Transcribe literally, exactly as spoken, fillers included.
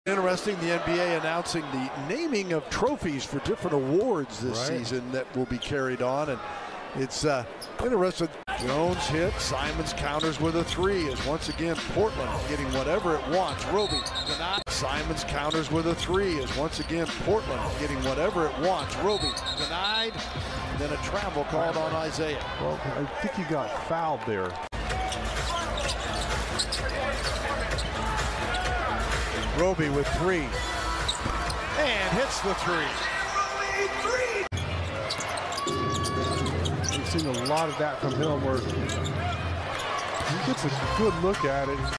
Interesting, the N B A announcing the naming of trophies for different awards this right. season that will be carried on, and it's uh, interesting. Jones hits, Simons counters with a three as once again Portland getting whatever it wants. Roby denied. Simons counters with a three as once again Portland getting whatever it wants. Roby denied, and then a travel called on Isaiah. Well, I think he got fouled there. Roby with three, and hits the three. We've seen a lot of that from him where he gets a good look at it.